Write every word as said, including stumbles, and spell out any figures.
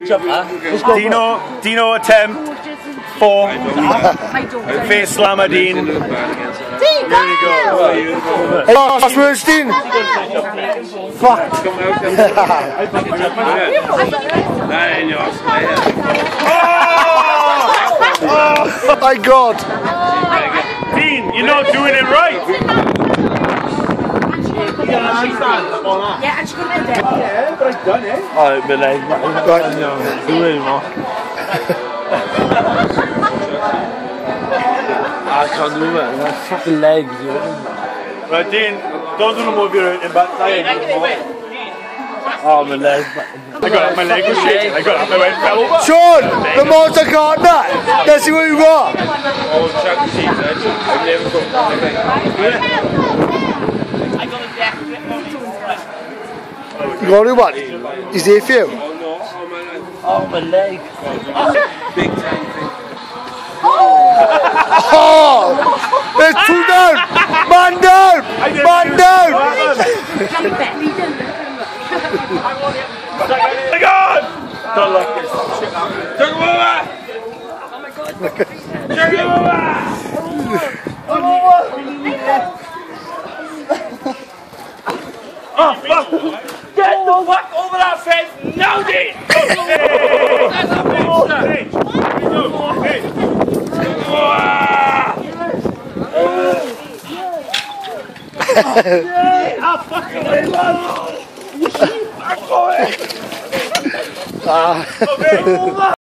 Dino, Dino attempt, four, face slammer Dean. There we go. Last words, Dean. Fuck. Oh my God. Dean, you're not doing it right. Yeah, and she couldn't do it. Yeah, but I've done it. Oh, my leg. Right. No, do it anymore. I can't do it. My fucking legs, you know. Right, Dean, don't do no more of your in back. Oh, my leg. I got up, my leg was shaking. I got up, my leg fell over. Sean, the motor car nut. Let's see what you got. Oh, chuck the seats, I've never got You got any one? Is there a few? Oh, no. Oh, my leg. Oh, my leg. Big time thing. Oh! There's two down! Man down! Man down! My God! Don't like this. Check him over! Oh my God. Check him over! Oh, fuck! Get the fuck over that fence now, Dean! That's a monster! Hey! I'm fucking in love! Ah.